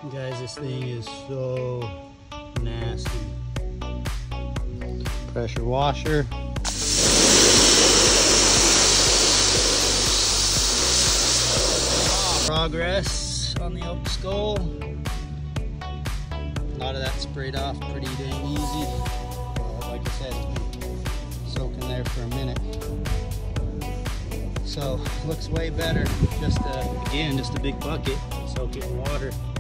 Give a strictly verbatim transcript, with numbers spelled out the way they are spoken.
Guys, this thing is so nasty. Pressure washer. Progress on the oak skull. A lot of that sprayed off pretty dang easy. Uh, like I said, it's been soaking there for a minute. So looks way better. Just uh, again, just a big bucket. Soak it in water.